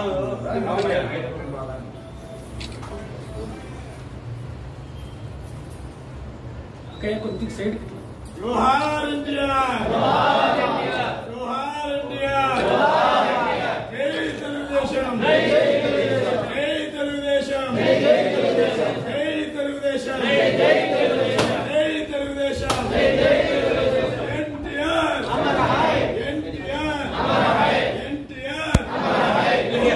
जोहार इंडिया, जोहार इंडिया, जय తెలుగుదేశం, जय తెలుగుదేశం, जय తెలుగుదేశం, जय తెలుగుదేశం, जय తెలుగుదేశం, ఎన్టీఆర్ అమర్ హై, ఎన్టీఆర్ అమర్ హై, ఎన్టీఆర్ అమర్ హై,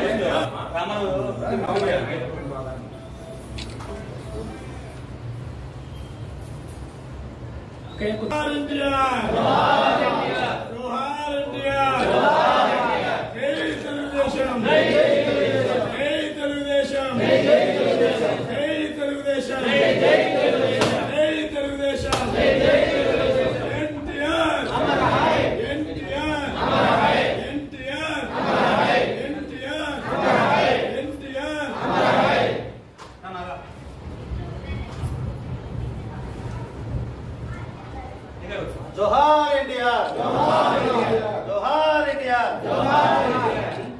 जोहार इंडिया, जोहार इंडिया, जोहार इंडिया, जोहार इंडिया, जय తెలుగుదేశం, जय తెలుగుదేశం, जय తెలుగుదేశం, जय తెలుగుదేశం, जय తెలుగుదేశం, जय తెలుగుదేశం, ఎన్టీఆర్ అమర్ హై, ఎన్టీఆర్ అమర్ హై, ఎన్టీఆర్ అమర్ హై, ఎన్టీఆర్ అమర్ హై, ఎన్టీఆర్ అమర్ హై. जोहार इंडिया, जोहार इंडिया, जोहार इंडिया, जोहार इंडिया.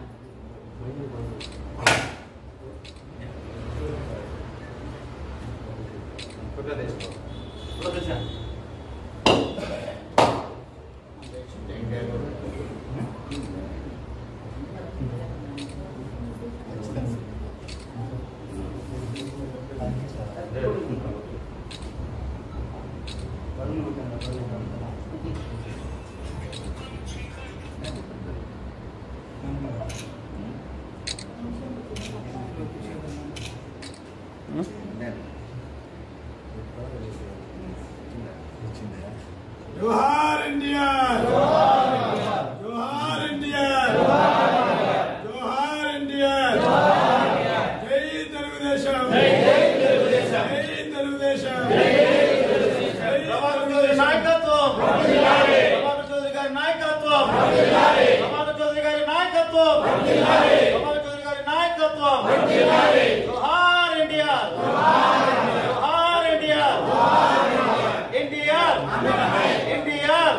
जोहार इंडिया, जोहार इंडिया, जोहार इंडिया, जय తెలుగుదేశం, जय తెలుగుదేశం, जय తెలుగుదేశం, ప్రభాకర్ చౌదరి నాయకత్వం, ప్రభాకర్ చౌదరి గారి నాయకత్వం, ప్రభాకర్ చౌదరి గారి నాయకత్వం, ప్రభాకర్ చౌదరి గారి నాయకత్వం. जोहार इंडिया, जोहार इंडिया, ఎన్టీఆర్ ఎన్టీఆర్.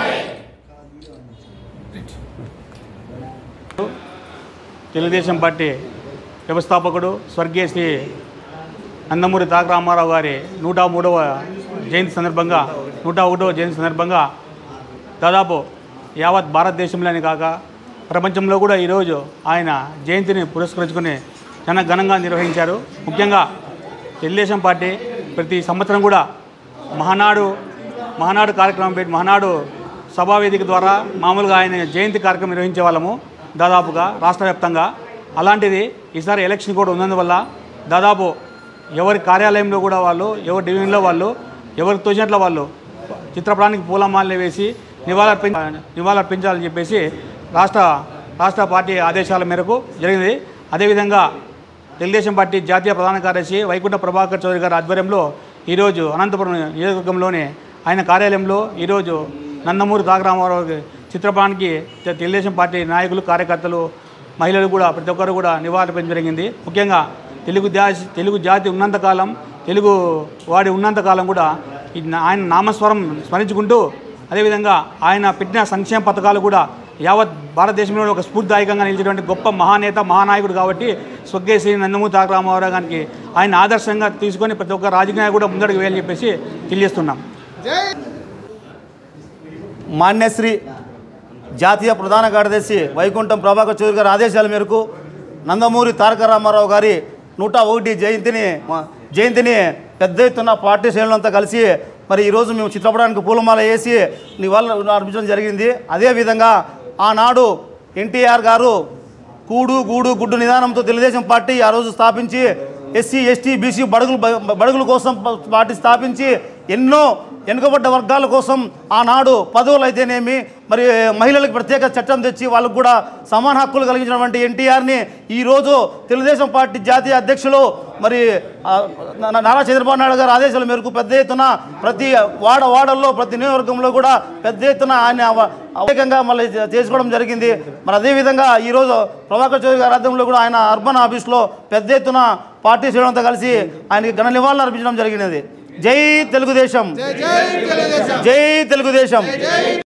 తెలుగుదేశం పార్టీ వ్యవస్థాపకుడు స్వర్గీయ శ్రీ నందమూరి తారక రామారావు గారి 103వ జయంతి సందర్భంగా 101వ జయంతి సందర్భంగా దాదాపు యావత్ భారతదేశంలోనే కాక ప్రపంచంలో కూడా ఈరోజు ఆయన జయంతిని పురస్కరించుకుని చాలా ఘనంగా నిర్వహించారు. ముఖ్యంగా తెలుగుదేశం పార్టీ ప్రతి సంవత్సరం కూడా మహానాడు కార్యక్రమం పెట్టి మహానాడు సభావేదిక ద్వారా మామూలుగా ఆయన జయంతి కార్యక్రమం నిర్వహించే వాళ్ళము దాదాపుగా రాష్ట్ర వ్యాప్తంగా. అలాంటిది ఈసారి ఎలక్షన్ కూడా ఉన్నందువల్ల దాదాపు ఎవరి కార్యాలయంలో కూడా వాళ్ళు, ఎవరి డివిజన్లో వాళ్ళు, ఎవరికి తోచినట్ల వాళ్ళు చిత్రపటానికి పూలమాలలు వేసి నివాళులర్పించాలని చెప్పేసి రాష్ట్ర పార్టీ ఆదేశాల మేరకు జరిగింది. అదేవిధంగా తెలుగుదేశం పార్టీ జాతీయ ప్రధాన కార్యదర్శి వైకుంఠ ప్రభాకర్ చౌదరి గారి ఆధ్వర్యంలో ఈరోజు అనంతపురం నియోజకవర్గంలోని ఆయన కార్యాలయంలో ఈరోజు నందమూరి తారక రామారావు చిత్రపటానికి తెలుగుదేశం పార్టీ నాయకులు, కార్యకర్తలు, మహిళలు కూడా ప్రతి ఒక్కరు కూడా నివాళులర్పించడం జరిగింది. ముఖ్యంగా తెలుగు జాతి ఉన్నంతకాలం, తెలుగు వాడి ఉన్నంతకాలం కూడా ఆయన నామస్వరం స్మరించుకుంటూ అదేవిధంగా ఆయన పెట్టిన సంక్షేమ పథకాలు కూడా యావత్ భారతదేశంలో ఒక స్ఫూర్తిదాయకంగా నిలిచేటువంటి గొప్ప మహానేత, మహానాయకుడు కాబట్టి స్వర్గీయ శ్రీ నందమూరి తారక రామారావు గారికి ఆయన ఆదర్శంగా తీసుకొని ప్రతి ఒక్క రాజకీయ కూడా ముందడుగు వేయాలని చెప్పేసి తెలియజేస్తున్నాం. మాన్యశ్రీ జాతీయ ప్రధాన కార్యదర్శి వైకుంఠం ప్రభాకర్ చౌదరి గారి ఆదేశాల మేరకు నందమూరి తారక రామారావు గారి 101 జయంతిని పెద్ద ఎత్తున పార్టీ శ్రేణులంతా కలిసి మరి ఈరోజు మేము చిత్రపటానికి పూలమాల వేసి నివాళులు అర్పించడం జరిగింది. అదేవిధంగా ఆనాడు ఎన్టీఆర్ గారు కూడు గూడు గుడ్డు నిదానంతో తెలుగుదేశం పార్టీ ఆ రోజు స్థాపించి ఎస్సీ ఎస్టీ బీసీ బడుగుల కోసం పార్టీ స్థాపించి ఎన్నో వెనుకబడ్డ వర్గాల కోసం ఆనాడు పదవులు అయితేనేమి మరి మహిళలకు ప్రత్యేక చట్టం తెచ్చి వాళ్ళకు కూడా సమాన హక్కులు కలిగించినటువంటి ఎన్టీఆర్ని ఈరోజు తెలుగుదేశం పార్టీ జాతీయ అధ్యక్షులు మరి నారా చంద్రబాబు నాయుడు గారి ఆదేశాల మేరకు పెద్ద ఎత్తున ప్రతి వాడల్లో ప్రతి నియోజకవర్గంలో కూడా పెద్ద ఎత్తున ఆయన అవేకంగా మళ్ళీ చేసుకోవడం జరిగింది. మరి అదేవిధంగా ఈరోజు ప్రభాకర్ చౌదరి గారి ఆధ్వర్యంలో కూడా ఆయన అర్బన్ ఆఫీస్లో పెద్ద ఎత్తున పార్టీ శ్రేణులంతా కలిసి ఆయనకి ఘన నివాళులు అర్పించడం జరిగినది. జై తెలుగుదేశం, జై తెలుగుదేశం.